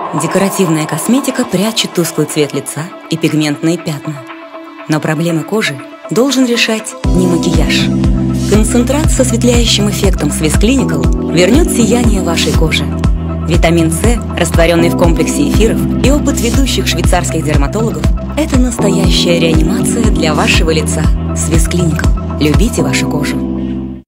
Декоративная косметика прячет тусклый цвет лица и пигментные пятна. Но проблемы кожи должен решать не макияж. Концентрат с осветляющим эффектом Swiss Clinical вернет сияние вашей кожи. Витамин С, растворенный в комплексе эфиров, и опыт ведущих швейцарских дерматологов – это настоящая реанимация для вашего лица. Swiss Clinical. Любите вашу кожу.